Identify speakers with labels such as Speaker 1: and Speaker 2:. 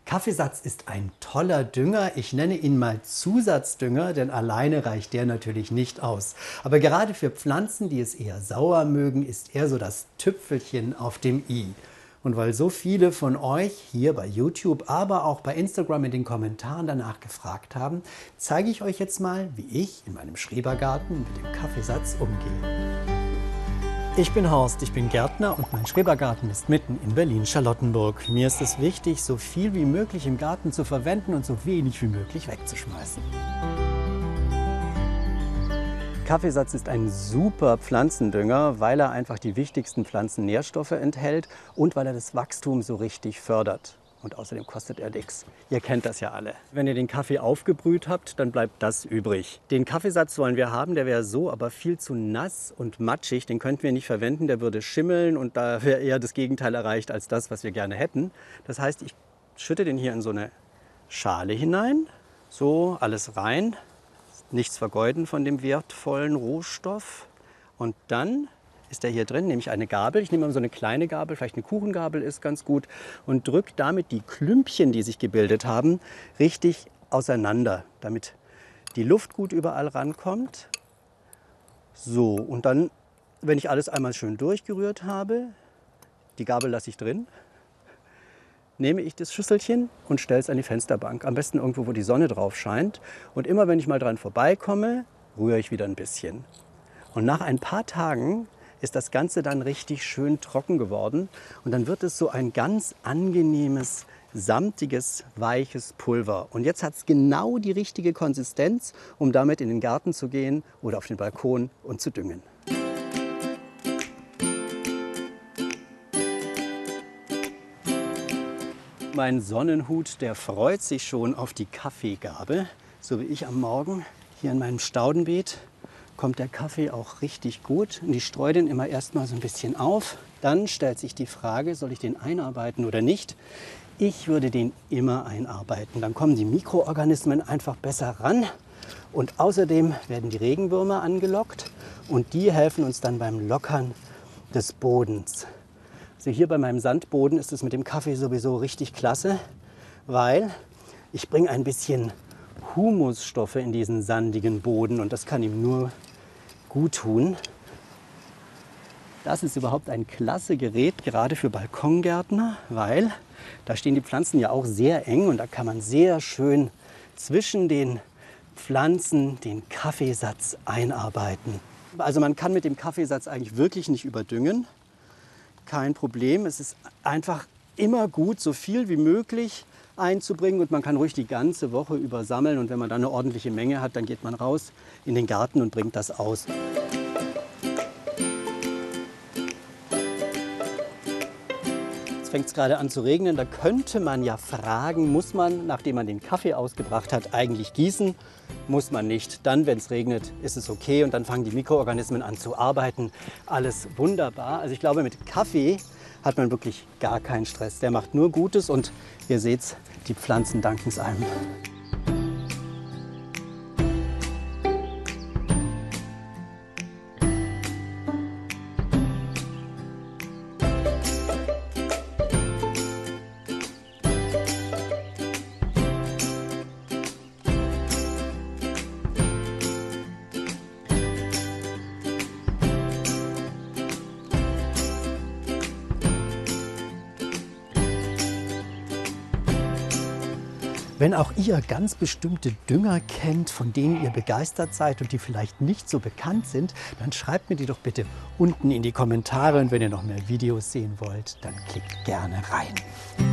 Speaker 1: Kaffeesatz ist ein toller Dünger. Ich nenne ihn mal Zusatzdünger, denn alleine reicht der natürlich nicht aus. Aber gerade für Pflanzen, die es eher sauer mögen, ist er so das Tüpfelchen auf dem i. Und weil so viele von euch hier bei YouTube, aber auch bei Instagram in den Kommentaren danach gefragt haben, zeige ich euch jetzt mal, wie ich in meinem Schrebergarten mit dem Kaffeesatz umgehe. Ich bin Horst, ich bin Gärtner und mein Schrebergarten ist mitten in Berlin-Charlottenburg. Mir ist es wichtig, so viel wie möglich im Garten zu verwenden und so wenig wie möglich wegzuschmeißen. Kaffeesatz ist ein super Pflanzendünger, weil er einfach die wichtigsten Pflanzennährstoffe enthält und weil er das Wachstum so richtig fördert. Und außerdem kostet er nichts. Ihr kennt das ja alle. Wenn ihr den Kaffee aufgebrüht habt, dann bleibt das übrig. Den Kaffeesatz wollen wir haben, der wäre so aber viel zu nass und matschig. Den könnten wir nicht verwenden, der würde schimmeln und da wäre eher das Gegenteil erreicht als das, was wir gerne hätten. Das heißt, ich schütte den hier in so eine Schale hinein. So, alles rein. Nichts vergeuden von dem wertvollen Rohstoff. Und dann ist er hier drin, nehme ich eine Gabel. Ich nehme mal so eine kleine Gabel, vielleicht eine Kuchengabel ist ganz gut und drücke damit die Klümpchen, die sich gebildet haben, richtig auseinander, damit die Luft gut überall rankommt. So, und dann, wenn ich alles einmal schön durchgerührt habe, die Gabel lasse ich drin, nehme ich das Schüsselchen und stelle es an die Fensterbank. Am besten irgendwo, wo die Sonne drauf scheint. Und immer, wenn ich mal dran vorbeikomme, rühre ich wieder ein bisschen. Und nach ein paar Tagen ist das Ganze dann richtig schön trocken geworden. Und dann wird es so ein ganz angenehmes, samtiges, weiches Pulver. Und jetzt hat es genau die richtige Konsistenz, um damit in den Garten zu gehen oder auf den Balkon und zu düngen. Mein Sonnenhut, der freut sich schon auf die Kaffeegabe. So wie ich am Morgen hier in meinem Staudenbeet kommt der Kaffee auch richtig gut. Und ich streue den immer erstmal so ein bisschen auf. Dann stellt sich die Frage, soll ich den einarbeiten oder nicht? Ich würde den immer einarbeiten. Dann kommen die Mikroorganismen einfach besser ran. Und außerdem werden die Regenwürmer angelockt und die helfen uns dann beim Lockern des Bodens. Also hier bei meinem Sandboden ist es mit dem Kaffee sowieso richtig klasse, weil ich bringe ein bisschen Humusstoffe in diesen sandigen Boden und das kann ihm nur gut tun. Das ist überhaupt ein klasse Gerät, gerade für Balkongärtner, weil da stehen die Pflanzen ja auch sehr eng und da kann man sehr schön zwischen den Pflanzen den Kaffeesatz einarbeiten. Also man kann mit dem Kaffeesatz eigentlich wirklich nicht überdüngen. Kein Problem, es ist einfach immer gut, so viel wie möglich einzubringen und man kann ruhig die ganze Woche über sammeln und wenn man dann eine ordentliche Menge hat, dann geht man raus in den Garten und bringt das aus. Jetzt fängt es gerade an zu regnen, da könnte man ja fragen, muss man, nachdem man den Kaffee ausgebracht hat, eigentlich gießen? Muss man nicht. Dann, wenn es regnet, ist es okay und dann fangen die Mikroorganismen an zu arbeiten. Alles wunderbar. Also ich glaube, mit Kaffee hat man wirklich gar keinen Stress. Der macht nur Gutes und ihr seht's, die Pflanzen danken es einem. Wenn auch ihr ganz bestimmte Dünger kennt, von denen ihr begeistert seid und die vielleicht nicht so bekannt sind, dann schreibt mir die doch bitte unten in die Kommentare. Und wenn ihr noch mehr Videos sehen wollt, dann klickt gerne rein.